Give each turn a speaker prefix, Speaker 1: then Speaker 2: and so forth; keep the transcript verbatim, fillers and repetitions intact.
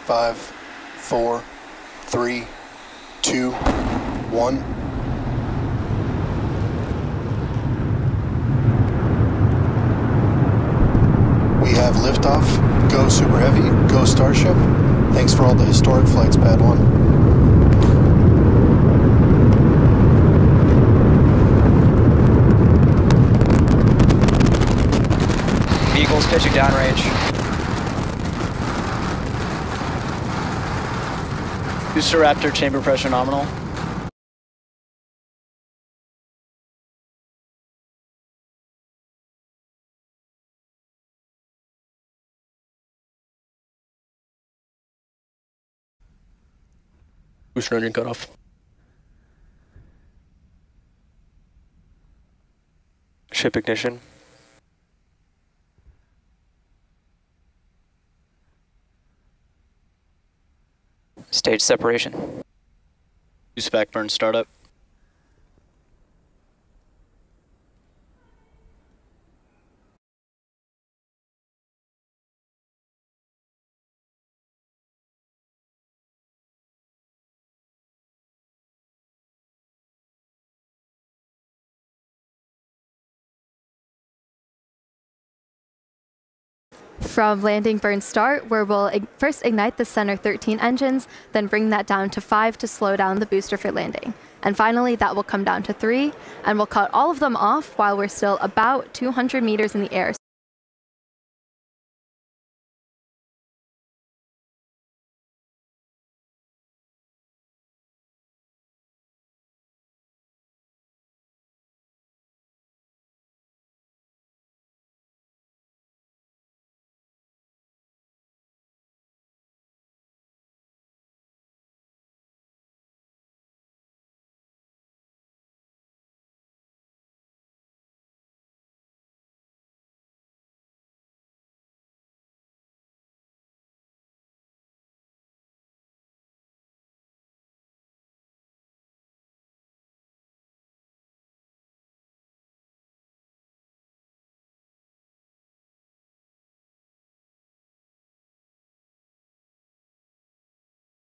Speaker 1: Five, four, three, two, one. We have liftoff. Go Super Heavy. Go Starship. Thanks for all the historic flights, Pad one.
Speaker 2: Eagles pitching downrange. Booster Raptor chamber pressure nominal. Booster engine cutoff. Ship ignition. Stage separation. Use back burn startup.
Speaker 3: From landing burn start, where we'll ig first ignite the center thirteen engines, then bring that down to five to slow down the booster for landing. And finally, that will come down to three, and we'll cut all of them off while we're still about two hundred meters in the air.